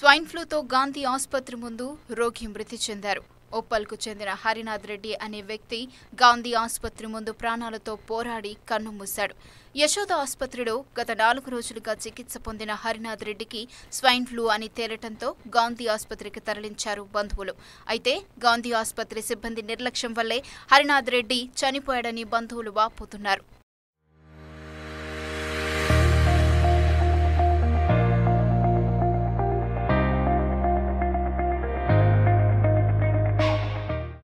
Swine ఫ్లూతో Gandhi ఆసుపత్రి ముందు రోగి మృతి చెందారు. ఉప్పల్కు చెందిన హరినాథ్ రెడ్డి అనే వ్యక్తి గాంధీ ఆసుపత్రి ముందు ప్రాణాలతో పోరాడి కన్నుమూశాడు. యశోద ఆసుపత్రిలో గత 4 రోజులుగా చికిత్స పొందిన హరినాథ్ రెడ్డికి స్వైన్ ఫ్లూ అని తేలటంతో గాంధీ ఆసుపత్రికి తరలించారు బంధువులు. అయితే గాంధీ ఆసుపత్రి సిబ్బంది నిర్లక్ష్యం వల్లే హరినాథ్ రెడ్డి చనిపోయాడని బంధువులు వాపోతున్నారు.